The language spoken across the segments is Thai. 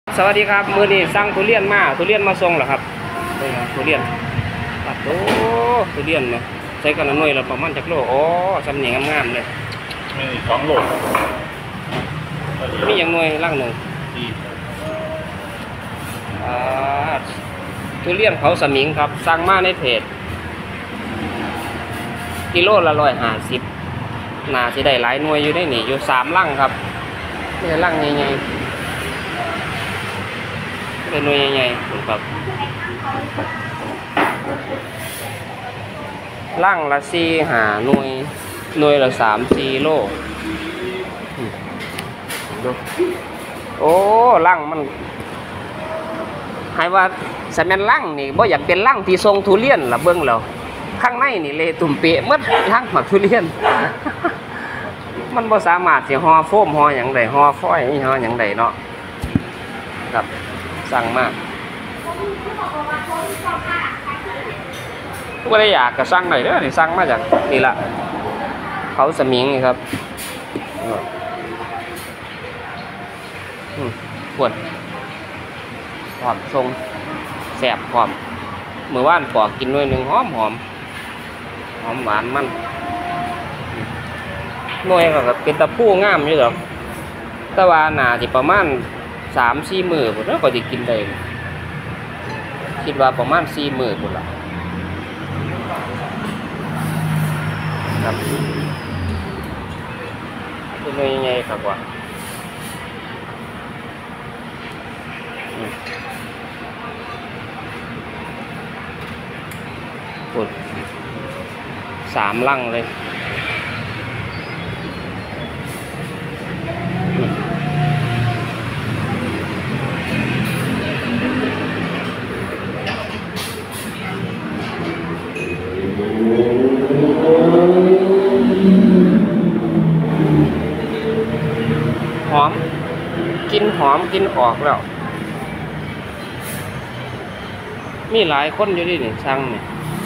สวัสดีครับมื้อนี้สั่งทุเรียนมาส่งเหรอครับทุเรียนปัดโอ้ทุเรียนเนี่ยใช้กันหน่วยละประมาณจักโลอ๋อสำเนียงงามๆเลยมี2 โลมีอย่างหน่วยล่างหนึ่งทุเรียนเขาสมิงครับสั่งมาในเพจกิโลละ150น่าสิได้หลายหน่วยอยู่ได้นี่อยู่3 ลังครับนี่ลังใหญ่ๆเป็นหน่วยใหญ่ๆครับลังละ4-5 หน่วยละ3-4 โลดูโอ้ลังมันให้ว่าสมัยลังนี่บ่อยากเป็นลังที่ทรงทุเรียนล่ะเบิ่งแล้วข้างในนี่เละตุ่มเปะหมดลังหมักทุเรียน มันบ่สามารถสิห่อโฟมห่อหยังได้ห่อฟอยล์ห่อหยังได้เนาะครับสั่งมาก็ได้อยากก็สั่งได้เด้อนี่สั่งมาจากนี่ละเขาสมิงนี่ครับปวดความทรงแสบความเมื่อวานปอกกินหน่วยหนึ่งหอมหวานมันหน่วยก็เป็นตะปูงามอยู่ดอกแต่ว่าหนาสิประมาณ3-4 มื้อพุ่นแล้วก็สิกินได้คิดว่าประมาณ4 มื้อพุ่นล่ะครับเป็นหน่วยใหญ่ครับว่าปุด3 ลังเลยหอมกินออกแล้วมีหลายคนอยู่ดิเนี่ยช่างเนี่ย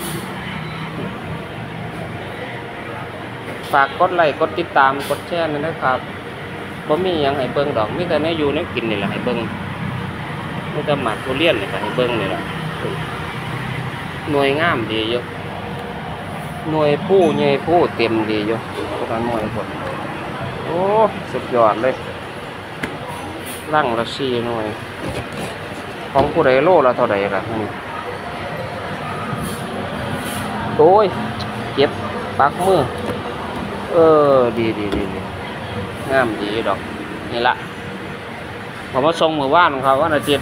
ฝากกดไลค์กดติดตามกดแชร์นะครับบ่มีหยังให้เบิ่งดอกมีแต่แนวอยู่แนวกินนี่แหละให้เบิ่งมีแต่หมากทุเรียนนี่ก็ให้เบิ่งนี่แหละหน่วยงามดีอยู่หน่วยผู้ใหญ่ผู้เต็มดีอยู่พวกนั้นหน่วยผลโอ้สุดยอดเลยลังละ4 หน่วยของผู้ใดโลละเท่าใดล่ะโอ้ยเจ็บปักมือดีงามดีดอกนี่ละผมมาส่งมือว่านเขาวันอาทิตย์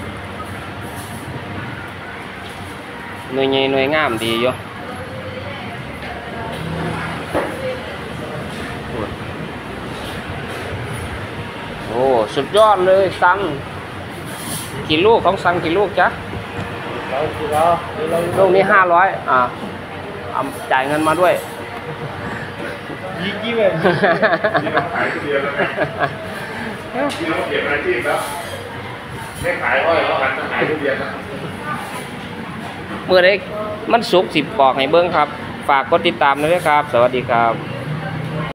หน่วยใหญ่หน่วยงามดีอยู่โอ้สุดยอดเลยสั่งกี่ลูกของสั่งกี่ลูกจ๊ะลูกนี้500จ่ายเงินมาด้วยยี่เลยนี่เราขายทุเรียนแล้วนะนี่เราเปลี่ยนอาชีพแล้วไม่ขายอ้อยแล้วกันขายทุเรียนนะเมื่อไรมันสุก10 ปอกให้เบิ้งครับฝากกดติดตามด้วยครับสวัสดีครับ